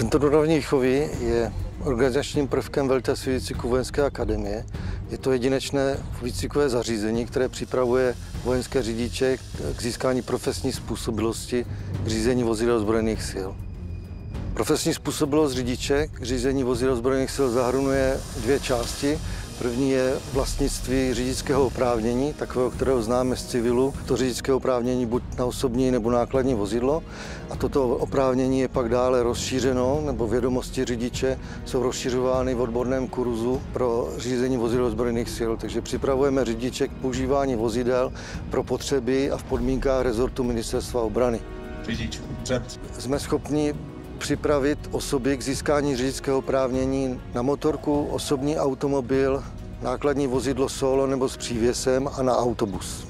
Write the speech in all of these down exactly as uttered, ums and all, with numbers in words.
Centrum dopravní výchovy je organizačním prvkem velitelství výcviku Vojenské akademie. Je to jedinečné výcvikové zařízení, které připravuje vojenské řidiče k získání profesní způsobilosti k řízení vozidel ozbrojených sil. Profesní způsobilost řidiče k řízení vozidel ozbrojených sil zahrnuje dvě části. První je vlastnictví řidičského oprávnění, takového, kterého známe z civilu. To řidičské oprávnění buď na osobní nebo nákladní vozidlo. A toto oprávnění je pak dále rozšířeno, nebo vědomosti řidiče jsou rozšiřovány v odborném kurzu pro řízení vozidel ozbrojených sil. Takže připravujeme řidiče k používání vozidel pro potřeby a v podmínkách rezortu Ministerstva obrany. Řidič, před. Jsme schopni připravit osoby k získání řidičského oprávnění na motorku, osobní automobil, nákladní vozidlo solo nebo s přívěsem a na autobus.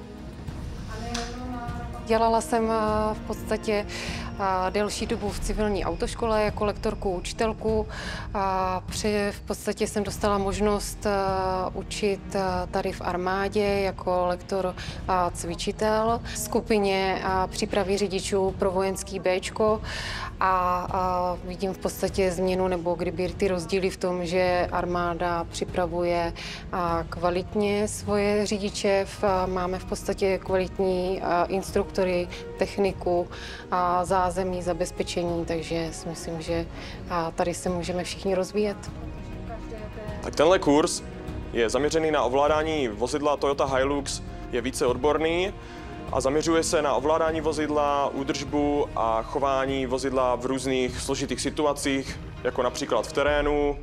Dělala jsem v podstatě delší dobu v civilní autoškole jako lektorku, učitelku. A při, v podstatě jsem dostala možnost učit tady v armádě jako lektor a cvičitel v skupině přípravy řidičů pro vojenský béčko. A, a vidím v podstatě změnu, nebo kdyby ty rozdíly v tom, že armáda připravuje kvalitně svoje řidiče, máme v podstatě kvalitní instruktory, techniku, a zázemí, zabezpečení, takže si myslím, že tady se můžeme všichni rozvíjet. Tak tenhle kurz je zaměřený na ovládání vozidla Toyota Hilux, je více odborný a zaměřuje se na ovládání vozidla, údržbu a chování vozidla v různých složitých situacích, jako například v terénu.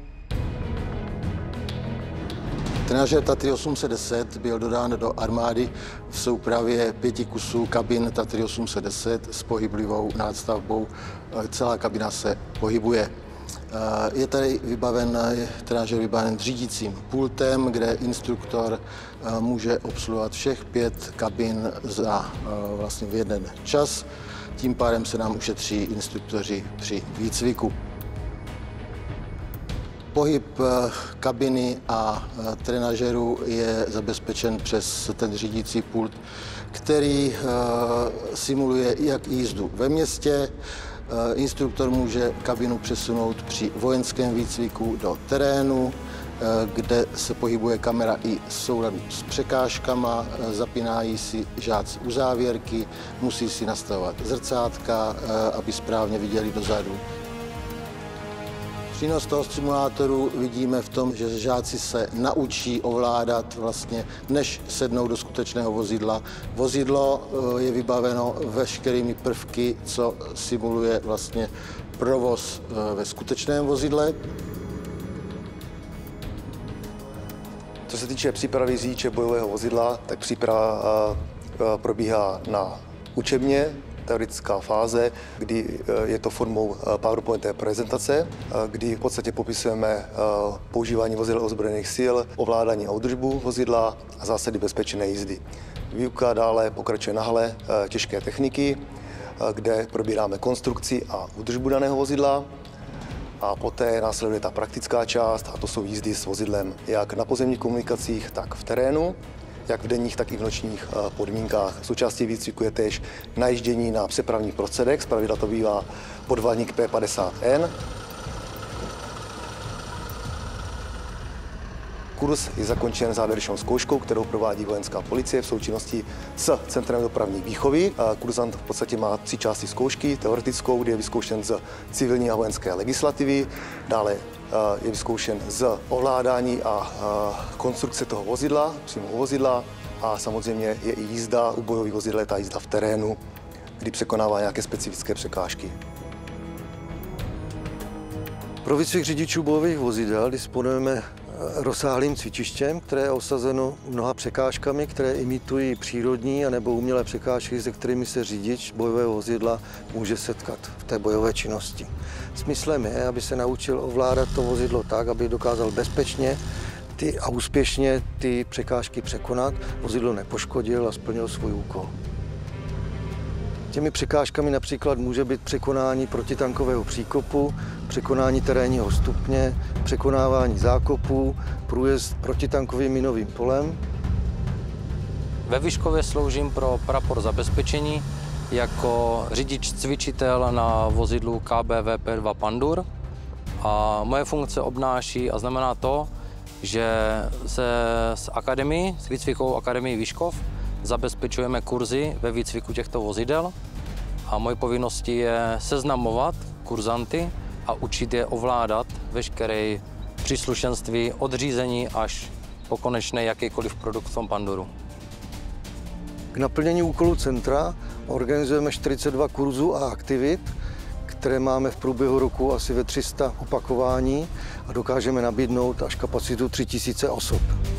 Trenažér Tatry osm set deset byl dodán do armády v soupravě pěti kusů kabin Tatry osm set deset s pohyblivou nástavbou. Celá kabina se pohybuje. Je tady vybaven, je trenažér vybaven řídícím pultem, kde instruktor může obsluhovat všech pět kabin za vlastně v jeden čas. Tím pádem se nám ušetří instruktoři při výcviku. Pohyb kabiny a trenažéru je zabezpečen přes ten řídící pult, který simuluje jak jízdu ve městě. Instruktor může kabinu přesunout při vojenském výcviku do terénu, kde se pohybuje kamera i v souladu s překážkama, zapínají si žáci uzávěrky, musí si nastavovat zrcátka, aby správně viděli dozadu. Přínos toho simulátoru vidíme v tom, že žáci se naučí ovládat vlastně, než sednou do skutečného vozidla. Vozidlo je vybaveno veškerými prvky, co simuluje vlastně provoz ve skutečném vozidle. Co se týče přípravy řidiče bojového vozidla, tak příprava probíhá na učebně, teoretická fáze, kdy je to formou PowerPointové prezentace, kdy v podstatě popisujeme používání vozidel ozbrojených sil, ovládání a údržbu vozidla a zásady bezpečné jízdy. Výuka dále pokračuje na hale těžké techniky, kde probíráme konstrukci a údržbu daného vozidla. A poté následuje ta praktická část, a to jsou jízdy s vozidlem jak na pozemních komunikacích, tak v terénu, jak v denních, tak i v nočních podmínkách. Součástí výcviku je též najíždění na přepravních prostředek, zpravidla to bývá podvalník P padesát N. Kurz je zakončen závěrečnou zkouškou, kterou provádí vojenská policie v součinnosti s Centrem dopravní výchovy. Kurzant v podstatě má tři části zkoušky. Teoretickou, kdy je vyzkoušen z civilní a vojenské legislativy. Dále je vyzkoušen z ovládání a konstrukce toho vozidla, přímo u vozidla. A samozřejmě je i jízda u bojových vozidel, ta jízda v terénu, kdy překonává nějaké specifické překážky. Pro výcvik řidičů bojových vozidel disponujeme rozsáhlým cvičištěm, které je osazeno mnoha překážkami, které imitují přírodní anebo umělé překážky, se kterými se řidič bojového vozidla může setkat v té bojové činnosti. Smyslem je, aby se naučil ovládat to vozidlo tak, aby dokázal bezpečně ty a úspěšně ty překážky překonat, vozidlo nepoškodil a splnil svůj úkol. Těmi překážkami například může být překonání protitankového příkopu, překonání terénního stupně, překonávání zákopů, průjezd protitankovým minovým polem. Ve Vyškově sloužím pro prapor zabezpečení, jako řidič cvičitel na vozidlu K B V P dva Pandur. A moje funkce obnáší a znamená to, že se s akademií, s výcvikovou akademií Vyškov zabezpečujeme kurzy ve výcviku těchto vozidel a moje povinností je seznamovat kurzanty a učit je ovládat veškeré příslušenství od řízení až po konečný jakýkoliv produkt v tom Panduru. K naplnění úkolů centra organizujeme čtyřicet dva kurzů a aktivit, které máme v průběhu roku asi ve tři sta opakování a dokážeme nabídnout až kapacitu tři tisíce osob.